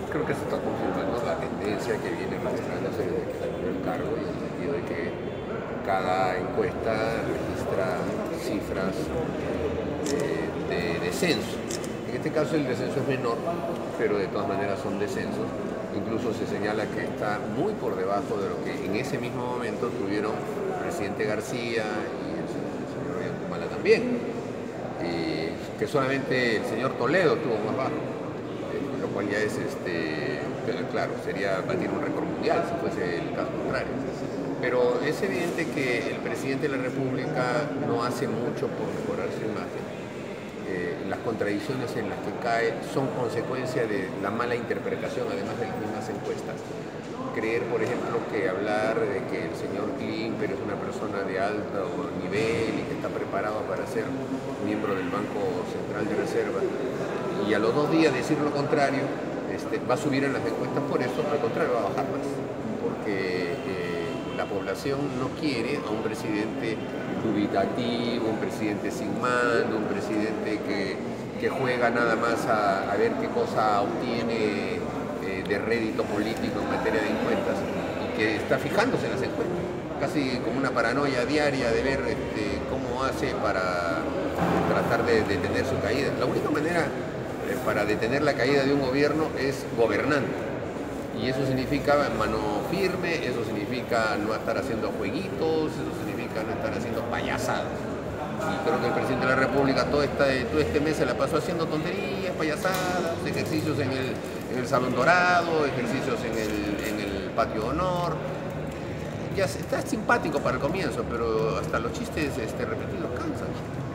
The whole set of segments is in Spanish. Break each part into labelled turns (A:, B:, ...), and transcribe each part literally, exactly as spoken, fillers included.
A: Creo que se está confirmando la tendencia que viene registrándose desde que asumió el cargo, en el sentido de que cada encuesta registra cifras eh, de descenso. En este caso el descenso es menor, pero de todas maneras son descensos. Incluso se señala que está muy por debajo de lo que en ese mismo momento tuvieron el presidente García y el señor Ollanta también, y que solamente el señor Toledo tuvo más bajo, eh, lo cual ya es, este, claro, sería batir un récord mundial si fuese el caso contrario. Pero es evidente que el presidente de la República no hace mucho por mejorar su imagen. Eh, las contradicciones en las que cae son consecuencia de la mala interpretación, además de las mismas encuestas. Creer, por ejemplo, que hablar de que el señor Klimper es una persona de alto nivel y que está preparado para ser miembro del Banco Central de Reserva, y a los dos días decir lo contrario, este, va a subir en las encuestas por eso, al contrario, va a bajar más, porque eh, la población no quiere a un presidente dubitativo, un presidente sin mando, un presidente que, que juega nada más a, a ver qué cosa obtiene eh, de rédito político en materia de encuestas, y que está fijándose en las encuestas, casi como una paranoia diaria de ver este, cómo hace para tratar de detener su caída. La única manera eh, para detener la caída de un gobierno es gobernando. Y eso significa mano firme, eso significa no estar haciendo jueguitos, eso significa no estar haciendo payasadas. Y creo que el presidente de la República todo, esta, todo este mes se la pasó haciendo tonterías, payasadas, ejercicios en el, en el Salón Dorado, ejercicios en el, en el Patio Honor. Ya está simpático para el comienzo, pero hasta los chistes este, repetidos cansan.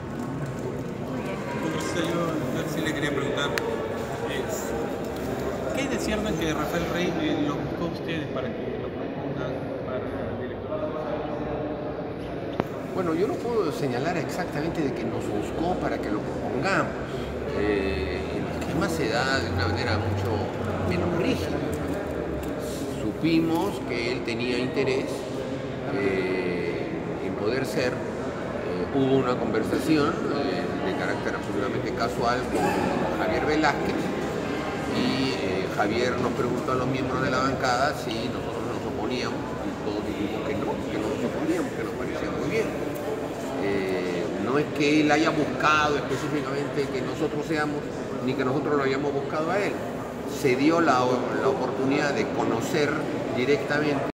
B: Entonces yo sí le quería preguntar, es, ¿qué hay de cierto en que Rafael Rey eh, lo buscó a ustedes para que lo propongan para el director?
A: Bueno, yo no puedo señalar exactamente de que nos buscó para que lo propongamos. Eh, el esquema se da de una manera mucho menos rígida. Supimos que él tenía interés eh, en poder ser. Eh, hubo una conversación eh, de carácter absolutamente casual con Javier Velázquez, y eh, Javier nos preguntó a los miembros de la bancada si nosotros nos oponíamos, y todos dijimos que no, que no nos oponíamos, que nos parecía muy bien. Eh, no es que él haya buscado específicamente que nosotros seamos, ni que nosotros lo hayamos buscado a él. Se dio la, la oportunidad de conocer directamente